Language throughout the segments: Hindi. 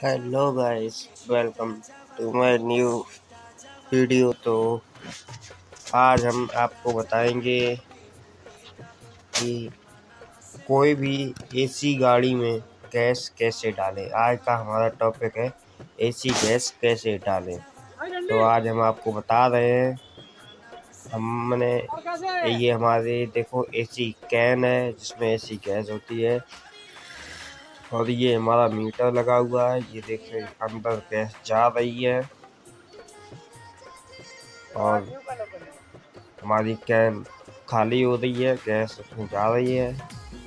Hello guys, welcome to my new video. तो आज हम आपको बताएंगे कि कोई भी एसी गाड़ी में गैस कैसे डालें। आज का हमारा टॉपिक है एसी गैस कैसे डालें। तो आज हम आपको बता रहे हैं। हमने ये हमारे देखो एसी कैन है जिसमें एसी गैस होती है, और ये हमारा मीटर लगा हुआ है। ये देखिए अंदर गैस जा रही है और हमारी कैन खाली हो रही है, गैस उसमें जा रही है।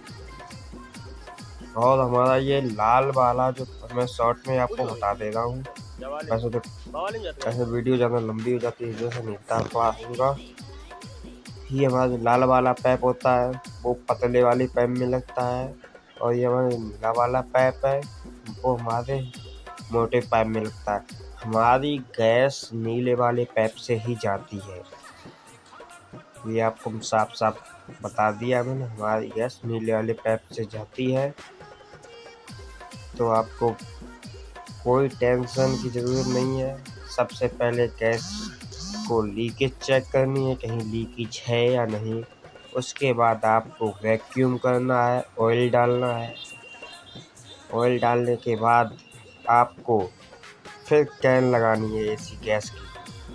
और हमारा ये लाल वाला जो मैं शॉर्ट में आपको बता दे रहा हूँ, वैसे वीडियो ज़्यादा लंबी हो जाती है जैसे नहीं बता पाऊँगा। ये हमारा लाल वाला पैप होता है, वो पतले वाली पैप में लगता है, और ये हमारा नीला वाला पैप है वो हमारे मोटे पाइप में लगता है। हमारी गैस नीले वाले पैप से ही जाती है, ये आपको साफ साफ बता दिया मैंने। हमारी गैस नीले वाले पैप से जाती है, तो आपको कोई टेंशन की ज़रूरत नहीं है। सबसे पहले गैस को लीकेज चेक करनी है, कहीं लीकेज है या नहीं। उसके बाद आपको वैक्यूम करना है, ऑयल डालना है। ऑयल डालने के बाद आपको फिर कैन लगानी है एसी गैस की,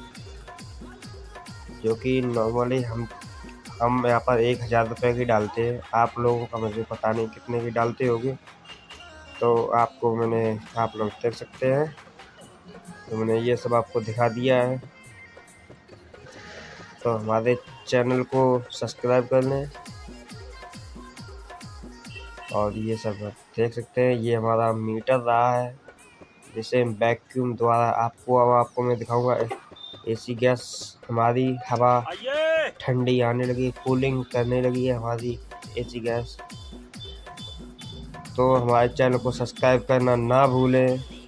जो कि नॉर्मली हम यहाँ पर 1000 रुपये की डालते हैं। आप लोगों का मुझे पता नहीं कितने की डालते होगे, तो आप लोग देख सकते हैं। तो मैंने ये सब आपको दिखा दिया है, तो हमारे चैनल को सब्सक्राइब कर लें। और ये सब आप देख सकते हैं, ये हमारा मीटर रहा है जिसे वैक्यूम द्वारा आपको मैं दिखाऊंगा। एसी गैस हमारी हवा ठंडी आने लगी, कूलिंग करने लगी है हमारी एसी गैस। तो हमारे चैनल को सब्सक्राइब करना ना भूलें।